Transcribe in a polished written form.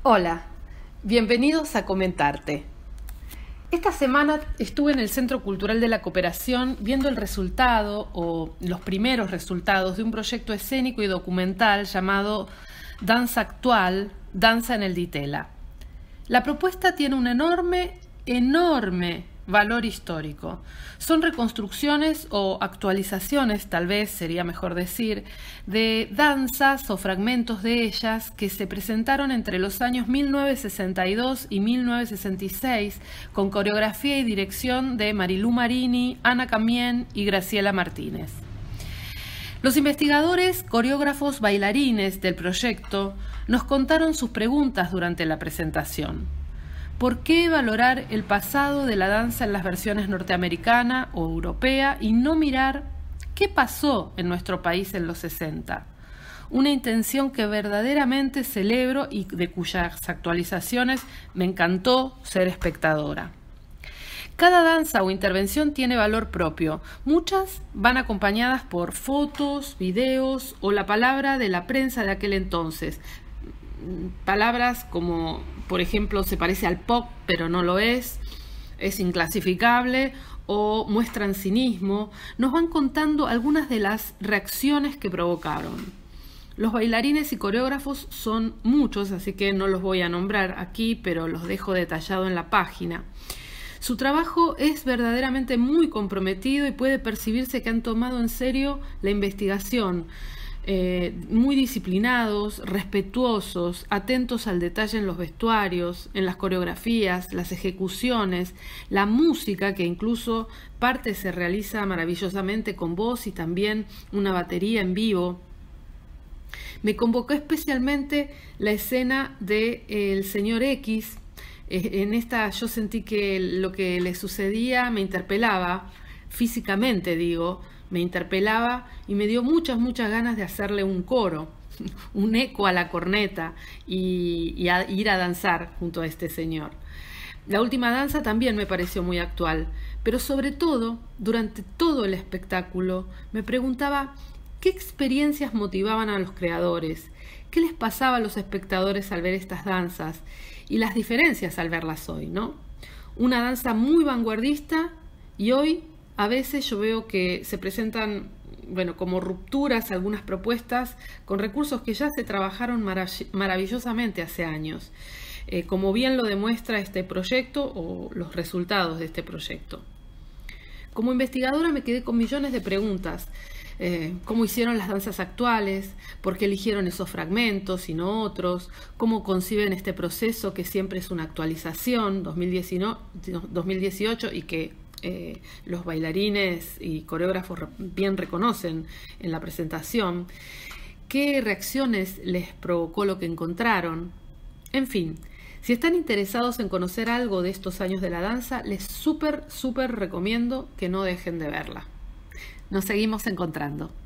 Hola, bienvenidos a Comentarte. Esta semana estuve en el Centro Cultural de la Cooperación viendo el resultado o los primeros resultados de un proyecto escénico y documental llamado Danza Actual, Danza en el Ditela. La propuesta tiene un enorme valor histórico. Son reconstrucciones o actualizaciones, tal vez sería mejor decir, de danzas o fragmentos de ellas que se presentaron entre los años 1962 y 1966 con coreografía y dirección de Marilú Marini, Ana Camien y Graciela Martínez. Los investigadores, coreógrafos, bailarines del proyecto nos contaron sus preguntas durante la presentación. ¿Por qué valorar el pasado de la danza en las versiones norteamericana o europea y no mirar qué pasó en nuestro país en los 60? Una intención que verdaderamente celebro y de cuyas actualizaciones me encantó ser espectadora. Cada danza o intervención tiene valor propio. Muchas van acompañadas por fotos, videos o la palabra de la prensa de aquel entonces. Palabras como, por ejemplo, se parece al pop, pero no lo es inclasificable o muestran cinismo, nos van contando algunas de las reacciones que provocaron. Los bailarines y coreógrafos son muchos, así que no los voy a nombrar aquí, pero los dejo detallado en la página. Su trabajo es verdaderamente muy comprometido y puede percibirse que han tomado en serio la investigación. Muy disciplinados, respetuosos, atentos al detalle en los vestuarios, en las coreografías, las ejecuciones, la música, que incluso parte se realiza maravillosamente con voz y también una batería en vivo. Me convocó especialmente la escena de El Señor X. En esta yo sentí que lo que le sucedía me interpelaba, físicamente digo, me interpelaba y me dio muchas ganas de hacerle un coro, un eco a la corneta y a ir a danzar junto a este señor. La última danza también me pareció muy actual, pero sobre todo, durante todo el espectáculo, me preguntaba qué experiencias motivaban a los creadores, qué les pasaba a los espectadores al ver estas danzas y las diferencias al verlas hoy, ¿no? Una danza muy vanguardista y hoy a veces yo veo que se presentan, como rupturas algunas propuestas con recursos que ya se trabajaron maravillosamente hace años, como bien lo demuestra este proyecto o los resultados de este proyecto. Como investigadora me quedé con millones de preguntas. ¿Cómo hicieron las danzas actuales? ¿Por qué eligieron esos fragmentos y no otros? ¿Cómo conciben este proceso que siempre es una actualización 2018 y que los bailarines y coreógrafos bien reconocen en la presentación? ¿Qué reacciones les provocó lo que encontraron? En fin, si están interesados en conocer algo de estos años de la danza, les súper recomiendo que no dejen de verla. Nos seguimos encontrando.